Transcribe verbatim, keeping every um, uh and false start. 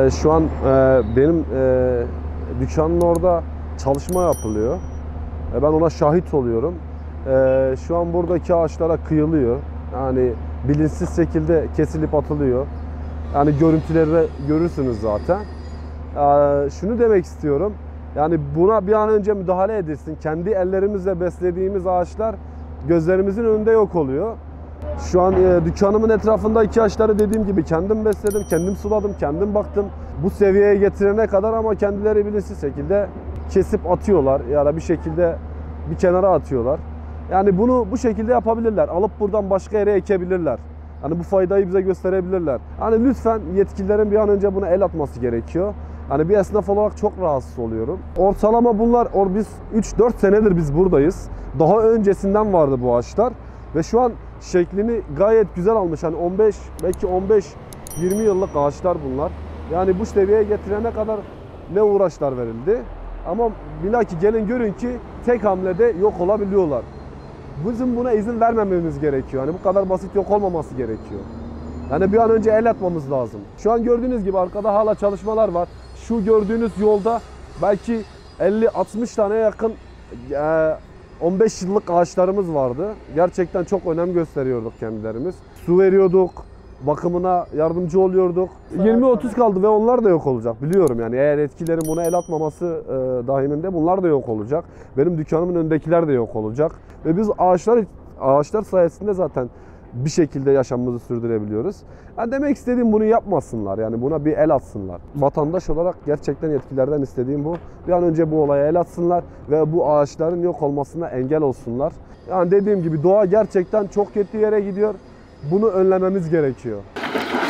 Ee, şu an e, benim e, dükkanın orada çalışma yapılıyor. E, ben ona şahit oluyorum. E, şu an buradaki ağaçlara kıyılıyor. Yani bilinçsiz şekilde kesilip atılıyor. Yani görüntüleri görürsünüz zaten. E, şunu demek istiyorum. Yani buna bir an önce müdahale edilsin. Kendi ellerimizle beslediğimiz ağaçlar gözlerimizin önünde yok oluyor. Şu an e, dükkanımın etrafındaki ağaçları dediğim gibi kendim besledim, kendim suladım, kendim baktım. Bu seviyeye getirene kadar ama kendileri bilinçsiz şekilde kesip atıyorlar ya da bir şekilde bir kenara atıyorlar. Yani bunu bu şekilde yapabilirler. Alıp buradan başka yere ekebilirler. Hani bu faydayı bize gösterebilirler. Hani lütfen yetkililerin bir an önce buna el atması gerekiyor. Hani bir esnaf olarak çok rahatsız oluyorum. Ortalama bunlar, or biz üç dört senedir biz buradayız. Daha öncesinden vardı bu ağaçlar. Ve şu an şeklini gayet güzel almış. Hani on beş, belki on beş yirmi yıllık ağaçlar bunlar. Yani bu seviyeye getirene kadar ne uğraşlar verildi. Ama bilaki gelin görün ki tek hamlede yok olabiliyorlar. Bizim buna izin vermememiz gerekiyor. Hani bu kadar basit yok olmaması gerekiyor. Yani bir an önce el atmamız lazım. Şu an gördüğünüz gibi arkada hala çalışmalar var. Şu gördüğünüz yolda belki elli altmış tane yakın on beş yıllık ağaçlarımız vardı. Gerçekten çok önem gösteriyorduk kendilerimiz. Su veriyorduk, bakımına yardımcı oluyorduk. yirmi otuz kaldı ve onlar da yok olacak biliyorum yani. Eğer etkilerin buna el atmaması e, dahilinde bunlar da yok olacak. Benim dükkanımın önündekiler de yok olacak. Ve biz ağaçlar ağaçlar sayesinde zaten bir şekilde yaşamımızı sürdürebiliyoruz. Yani demek istediğim bunu yapmasınlar. Yani buna bir el atsınlar. Vatandaş olarak gerçekten yetkililerden istediğim bu. Bir an önce bu olaya el atsınlar ve bu ağaçların yok olmasına engel olsunlar. Yani dediğim gibi doğa gerçekten çok kötü yere gidiyor. Bunu önlememiz gerekiyor.